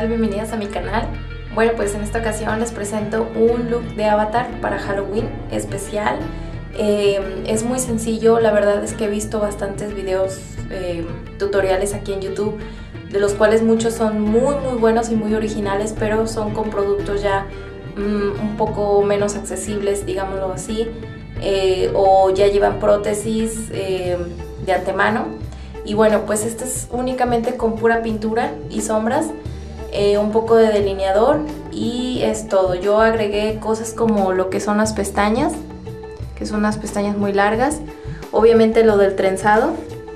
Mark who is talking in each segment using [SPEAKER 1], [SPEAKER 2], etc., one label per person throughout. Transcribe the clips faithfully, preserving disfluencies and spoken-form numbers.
[SPEAKER 1] tal? Bienvenidas a mi canal. Bueno, pues en esta ocasión les presento un look de avatar para Halloween especial. Eh, es muy sencillo, la verdad es que he visto bastantes videos eh, tutoriales aquí en YouTube, de los cuales muchos son muy muy buenos y muy originales, pero son con productos ya mmm, un poco menos accesibles, digámoslo así, eh, o ya llevan prótesis eh, de antemano. Y bueno, pues este es únicamente con pura pintura y sombras, eh, un poco de delineador y es todo. Yo agregué cosas como lo que son las pestañas, que son unas pestañas muy largas. Obviamente lo del trenzado.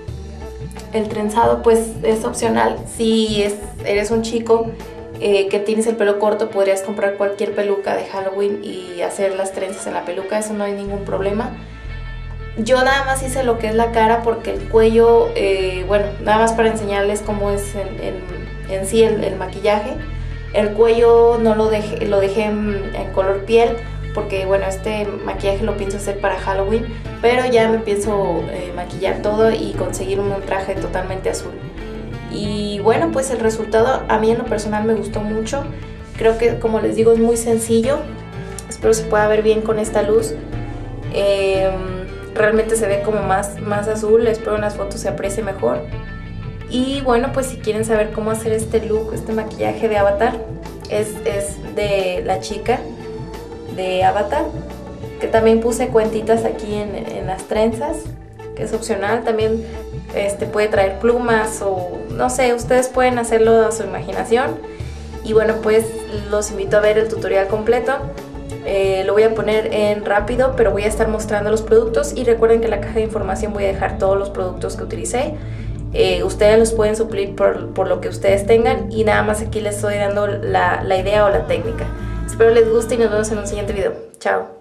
[SPEAKER 1] El trenzado pues es opcional. Si es, eres un chico eh, que tienes el pelo corto, podrías comprar cualquier peluca de Halloween y hacer las trenzas en la peluca, eso no hay ningún problema. Yo nada más hice lo que es la cara porque el cuello, eh, bueno, nada más para enseñarles cómo es en, en, en sí el, el maquillaje. El cuello no lo dejé, lo dejé en, en color piel porque bueno, este maquillaje lo pienso hacer para Halloween, pero ya me pienso eh, maquillar todo y conseguir un traje totalmente azul. Y bueno, pues el resultado a mí en lo personal me gustó mucho. Creo que, como les digo, es muy sencillo. Espero se pueda ver bien con esta luz. Eh, Realmente se ve como más, más azul, espero en las fotos se aprecie mejor. Y bueno, pues si quieren saber cómo hacer este look, este maquillaje de avatar, es, es de la chica de Avatar, que también puse cuentitas aquí en, en las trenzas, que es opcional. También este, puede traer plumas o no sé, ustedes pueden hacerlo a su imaginación. Y bueno, pues los invito a ver el tutorial completo. Eh, lo voy a poner en rápido, pero voy a estar mostrando los productos y recuerden que en la caja de información voy a dejar todos los productos que utilicé. Eh, ustedes los pueden suplir por, por lo que ustedes tengan y nada más aquí les estoy dando la, la idea o la técnica. Espero les guste y nos vemos en un siguiente video. Chao.